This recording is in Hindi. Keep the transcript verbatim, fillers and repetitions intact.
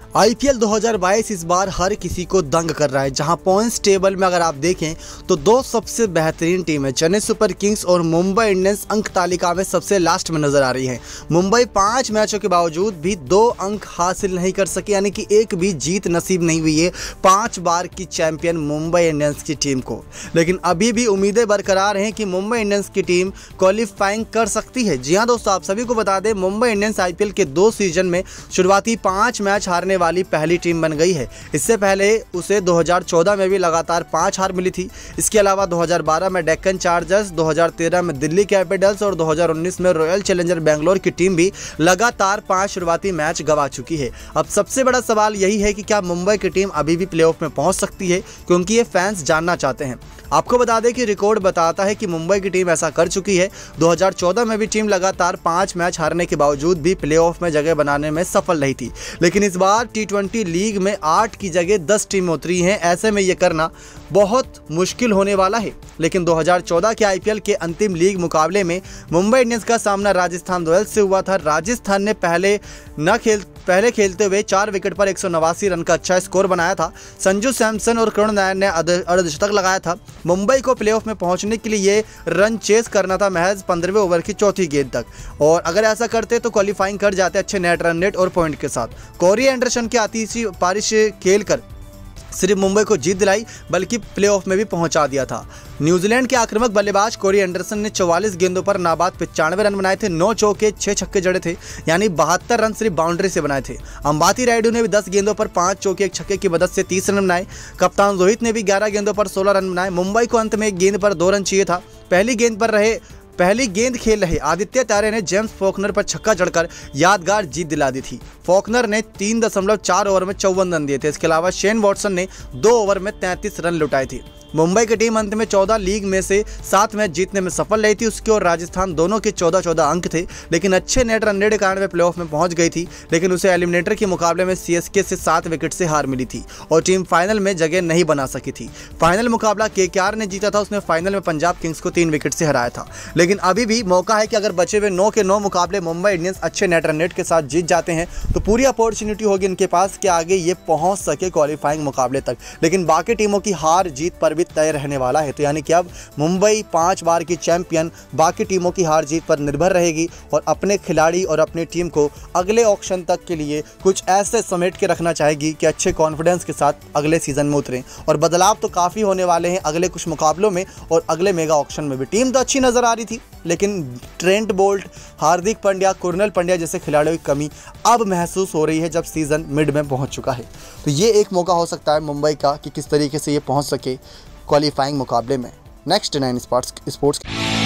आईपीएल दो हज़ार बाईस इस बार हर किसी को दंग कर रहा है। जहां पॉइंट्स टेबल में अगर आप देखें तो दो सबसे बेहतरीन टीमें चेन्नई सुपर किंग्स और मुंबई इंडियंस अंक तालिका में सबसे लास्ट में नजर आ रही हैं। मुंबई पांच मैचों के बावजूद भी दो अंक हासिल नहीं कर सकी, यानी कि एक भी जीत नसीब नहीं हुई है पांच बार की चैंपियन मुंबई इंडियंस की टीम को। लेकिन अभी भी उम्मीदें बरकरार हैं कि मुंबई इंडियंस की टीम क्वालिफाइंग कर सकती है। जी हाँ दोस्तों, आप सभी को बता दें मुंबई इंडियंस आईपीएल के दो सीजन में शुरुआती पांच मैच हारने वाली पहली टीम बन गई है। इससे पहले उसे दो हज़ार चौदह में भी लगातार पांच हार मिली थी। इसके अलावा दो हज़ार बारह में डेक्कन चार्जर्स, दो हज़ार तेरह में दिल्ली कैपिटल्स और दो हज़ार उन्नीस में रॉयल चैलेंजर बेंगलोर की टीम भी लगातार पांच शुरुआती मैच गंवा चुकी है। अब सबसे बड़ा सवाल यही है कि क्या मुंबई की टीम अभी भी प्लेऑफ में पहुंच सकती है, क्योंकि ये फैंस जानना चाहते हैं। आपको बता दें कि रिकॉर्ड बताता है कि मुंबई की टीम ऐसा कर चुकी है। दो हज़ार चौदह में भी टीम लगातार पांच मैच हारने के बावजूद भी प्लेऑफ में जगह बनाने में सफल नहीं थी। लेकिन इस बार टी ट्वेंटी लीग में आठ की जगह दस टीमें उतरी हैं। ऐसे में यह करना बहुत मुश्किल होने वाला है। लेकिन दो हज़ार चौदह के आईपीएल के अंतिम लीग मुकाबले में मुंबई इंडियंस का सामना राजस्थान रॉयल्स से हुआ था। राजस्थान ने पहले न खेल पहले खेलते हुए चार विकेट पर एक सौ नवासी रन का अच्छा स्कोर बनाया था। संजू सैमसन और करुण नायर ने अर्धशतक लगाया था। मुंबई को प्लेऑफ में पहुंचने के लिए ये रन चेस करना था महज पंद्रहवें ओवर की चौथी गेंद तक, और अगर ऐसा करते तो क्वालिफाइंग कर जाते अच्छे नेट रन रेट और पॉइंट के साथ। कोरी एंडरसन की आतिशी बारिश खेलकर सिर्फ मुंबई को जीत दिलाई, बल्कि प्लेऑफ में भी पहुंचा दिया था। न्यूजीलैंड के आक्रामक बल्लेबाज कोरी एंडरसन ने चौवालीस गेंदों पर नाबाद पचानवे रन बनाए थे। नौ चौके छह छक्के जड़े थे, यानी बहत्तर रन सिर्फ बाउंड्री से बनाए थे। अंबाती रायडू ने भी दस गेंदों पर पांच चौके एक छक्के की मदद से तीस रन बनाए। कप्तान रोहित ने भी ग्यारह गेंदों पर सोलह रन बनाए। मुंबई को अंत में एक गेंद पर दो रन चाहिए था। पहली गेंद पर रहे पहली गेंद खेल रहे आदित्य तारे ने जेम्स फॉकनर पर छक्का जड़कर यादगार जीत दिला दी थी। फॉकनर ने तीन दशमलव चार ओवर में चौवन रन दिए थे। इसके अलावा शेन वॉटसन ने दो ओवर में तैंतीस रन लुटाए थे। मुंबई की टीम अंत में चौदह लीग में से सात मैच जीतने में सफल रही थी। उसकी और राजस्थान दोनों के चौदह चौदह अंक थे, लेकिन अच्छे नेट रन रेट के कारण वे प्लेऑफ में पहुंच गई थी। लेकिन उसे एलिमिनेटर के मुकाबले में सीएसके से सात विकेट से हार मिली थी और टीम फाइनल में जगह नहीं बना सकी थी। फाइनल मुकाबला केकेआर ने जीता था। उसने फाइनल में पंजाब किंग्स को तीन विकेट से हराया था। लेकिन अभी भी मौका है कि अगर बचे हुए नौ के नौ मुकाबले मुंबई इंडियंस अच्छे नेट रन रेट के साथ जीत जाते हैं तो पूरी अपॉर्चुनिटी होगी इनके पास कि आगे ये पहुंच सके क्वालिफाइंग मुकाबले तक। लेकिन बाकी टीमों की हार जीत पर भी तय रहने वाला है। तो यानी कि अब मुंबई पांच बार की चैंपियन बाकी टीमों की हार जीत पर निर्भर रहेगी और अपने खिलाड़ी और अपनी टीम को अगले ऑक्शन तक के लिए कुछ ऐसे समेट के रखना चाहेगी कि अच्छे कॉन्फिडेंस के साथ अगले सीजन में उतरें। और बदलाव तो काफ़ी होने वाले हैं अगले कुछ मुकाबलों में और अगले मेगा ऑक्शन में भी। टीम तो अच्छी नज़र आ रही थी, लेकिन ट्रेंट बोल्ट, हार्दिक पांड्या, कुरनल पांड्या जैसे खिलाड़ियों की कमी अब महसूस हो रही है जब सीज़न मिड में पहुंच चुका है। तो ये एक मौका हो सकता है मुंबई का कि किस तरीके से ये पहुंच सके क्वालिफाइंग मुकाबले में। Next nine sports sports